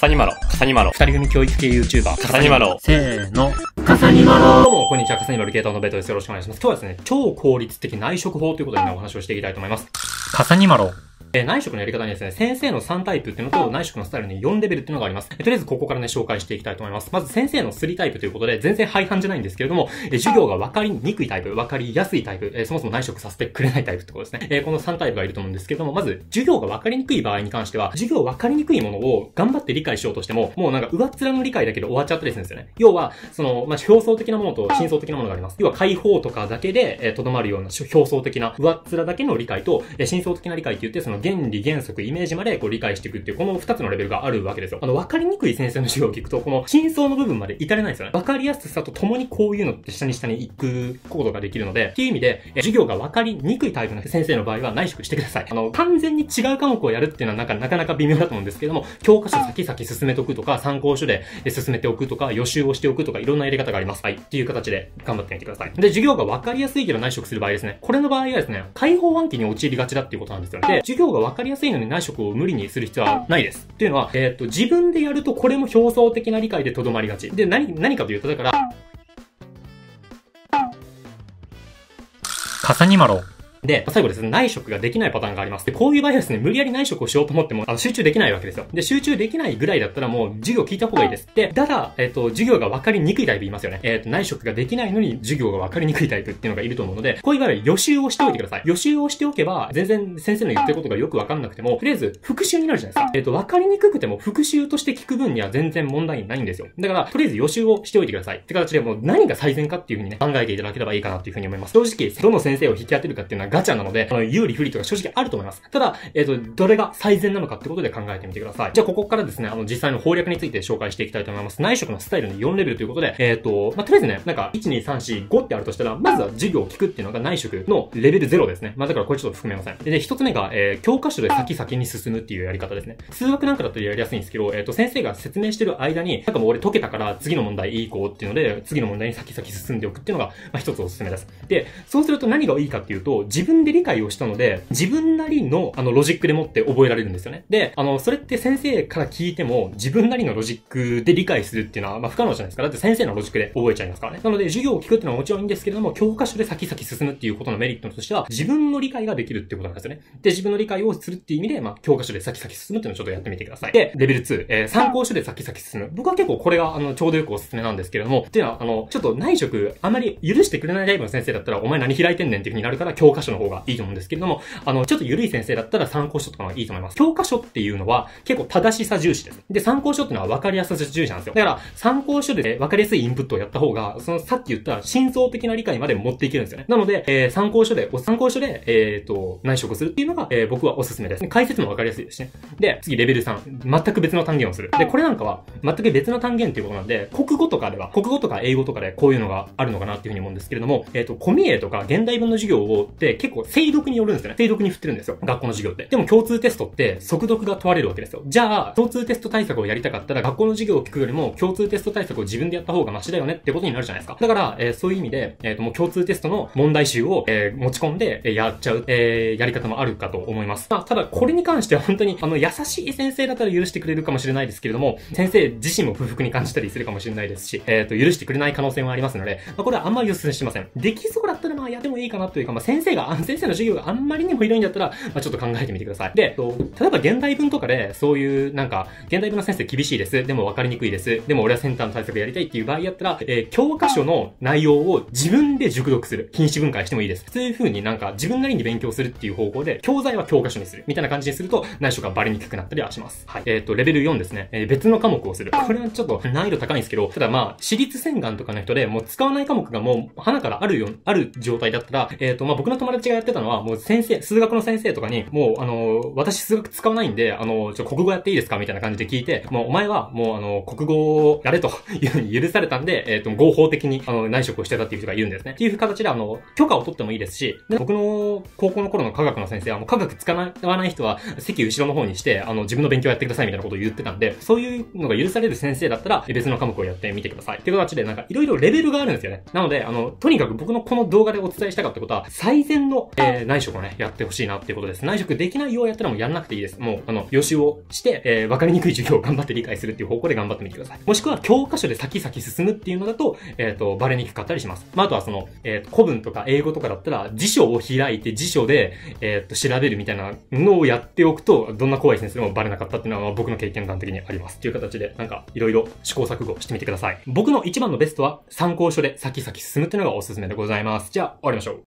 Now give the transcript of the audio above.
サニマロ、カサニマロ、二人組教育系 YouTuber、カサニマロ。 せーの、カサニマロ。 どうも、こんにちは、カサニマロケーターのベトです。よろしくお願いします。今日はですね、超効率的内職法ということでね、お話をしていきたいと思います。 カサニマロ。 内職のやり方にですね、先生の3タイプっていうのと内職のスタイルに4レベルっていうのがあります。とりあえずここからね、紹介していきたいと思います。まず先生の3タイプということで、全然廃反じゃないんですけれども、授業が分かりにくいタイプ、分かりやすいタイプ、そもそも内職させてくれないタイプってことですね。この3タイプがいると思うんですけれども、まず、授業が分かりにくい場合に関しては、授業分かりにくいものを頑張って理解しようとしても、もうなんか上っ面の理解だけで終わっちゃったりするんですよね。要は、表層的なものと深層的なものがあります。要は解放とかだけで、とどまるような表層的な上っ面だけの理解と、深層的な理解って言って、その原理原則イメージまでこう理解していくっていう、この2つのレベルがあるわけですよ。分かりにくい先生の授業を聞くと、この深層の部分まで至れないんですよね。分かりやすさとともにこういうのって下に行くことができるので、っていう意味で、授業が分かりにくいタイプの先生の場合は内職してください。完全に違う科目をやるっていうのはなかなか微妙だと思うんですけども、教科書先々進めておくとか、参考書で進めておくとか、予習をしておくとか、いろんなやり方があります。はい。っていう形で頑張ってみてください。で、授業が分かりやすいけど内職する場合ですね。これの場合はですね、解放暗記に陥りがちだっていうことなんですよね。で、授業が分かりやすいのに内職を無理にする必要はないです。っていうのは、自分でやるとこれも表層的な理解でとどまりがち。で、何かというと、だから、 カサニマロ。 で、最後ですね、内職ができないパターンがあります。で、こういう場合はですね、無理やり内職をしようと思っても、集中できないわけですよ。で、集中できないぐらいだったらもう、授業聞いた方がいいです。で、ただ、授業が分かりにくいタイプ言いますよね。内職ができないのに、授業が分かりにくいタイプっていうのがいると思うので、こういう場合は予習をしておいてください。予習をしておけば、全然先生の言ってることがよく分かんなくても、とりあえず、復習になるじゃないですか。分かりにくくても、復習として聞く分には全然問題ないんですよ。だから、とりあえず予習をしておいてください。って形でもう、何が最善かっていう風にね、考えていただければいいかなっていう風に思います。正直、どの先生を引き当てるかっていうのはガチャなので、有利不利とか正直あると思います。ただ、どれが最善なのかってことで考えてみてください。じゃあ、ここからですね、実際の攻略について紹介していきたいと思います。内職のスタイルの4レベルということで、とりあえずね、なんか、1、2、3、4、5ってあるとしたら、まずは授業を聞くっていうのが内職のレベル0ですね。だからこれちょっと含めません。で、1つ目が、教科書で先に進むっていうやり方ですね。数学なんかだったらやりやすいんですけど、先生が説明してる間に、なんかもう俺解けたから次の問題いい子っていうので、次の問題に先進んでおくっていうのが、一つおすすめです。で、そうすると何がいいかっていうと、自分で理解をしたので、自分なりのロジックでもって覚えられるんですよね。で、それって先生から聞いても自分なりのロジックで理解するっていうのは不可能じゃないですか。だって先生のロジックで覚えちゃいますからね。なので授業を聞くっていうのはもちろんいいんですけれども、教科書で先進むっていうことのメリットとしては自分の理解ができるっていうことなんですよね。で、自分の理解をするっていう意味で、教科書で先進むっていうのをちょっとやってみてください。で、レベル2、参考書で先進む。僕は結構これがちょうどよくおすすめなんですけれども、っていうのはちょっと内職あまり許してくれないタイプの先生だったらお前何開いてんねんっていう風になるから教科書の方がいいと思うんですけれども、ちょっと緩い先生だったら参考書とかはいいと思います。教科書っていうのは結構正しさ重視です。で、参考書っていうのは分かりやすさ重視なんですよ。だから参考書で分かりやすいインプットをやった方が、そのさっき言った深層的な理解まで持っていけるんですよね。なので、参考書で、内職するっていうのが、僕はおすすめです。解説も分かりやすいですしね。で、次レベル3。全く別の単元をする。で、これなんかは全く別の単元っていうことなんで、国語とか英語とかでこういうのがあるのかなっていうふうに思うんですけれども、コミエとか現代文の授業って結構精読によるんですよね。精読に振ってるんですよ。学校の授業って。でも共通テストって速読が問われるわけですよ。じゃあ、共通テスト対策をやりたかったら学校の授業を聞くよりも共通テスト対策を自分でやった方がマシだよねってことになるじゃないですか。だから、そういう意味で、もう共通テストの問題集を、持ち込んで、やっちゃう、やり方もあるかと思います。ただ、これに関しては本当に、優しい先生だったら許してくれるかもしれないですけれども、先生自身も不服に感じたりするかもしれないですし、許してくれない可能性もありますので、これはあんまりお勧めしません。できそうだったらやってもいいかなというか、先生の授業があんまりにもひどいんだったら、ちょっと考えてみてください。で、例えば現代文とかで、そういう、現代文の先生厳しいです。でも分かりにくいです。でも俺はセンターの対策やりたいっていう場合やったら、教科書の内容を自分で熟読する。品詞分解してもいいです。そういう風に自分なりに勉強するっていう方向で、教材は教科書にする。みたいな感じにすると、内職がバレにくくなったりはします。はい。レベル4ですね。別の科目をする。これはちょっと難易度高いんですけど、ただ私立洗顔とかの人でもう使わない科目がもう、鼻からある状態だったら、僕の友達がやってたのは、もう数学の先生とかに、もう私数学使わないんで、国語やっていいですかみたいな感じで聞いて、もうお前はもう国語をやれというふうに許されたんで、合法的に内職をしてたっていう人がいるんですね。っていう形で許可を取ってもいいですし、で僕の高校の頃の科学の先生はもう科学使わない人は席後ろの方にして、自分の勉強やってくださいみたいなことを言ってたんで、そういうのが許される先生だったら別の科目をやってみてください。っていう形でいろいろレベルがあるんですよね。なので、とにかく僕のこの動画でお伝えしたかったことは、最善辺の、内職をね、やってほしいなっていうことです。内職できないようやったらもうやんなくていいです。もう、予習をして、わかりにくい授業を頑張って理解するっていう方向で頑張ってみてください。もしくは、教科書で先々進むっていうのだと、バレにくかったりします。まあ、あとは古文とか英語とかだったら、辞書を開いて辞書で、調べるみたいなのをやっておくと、どんな怖い先生でもバレなかったっていうのは、僕の経験談的にあります。っていう形で、なんか、いろいろ試行錯誤してみてください。僕の一番のベストは、参考書で先々進むっていうのがおすすめでございます。じゃあ、終わりましょう。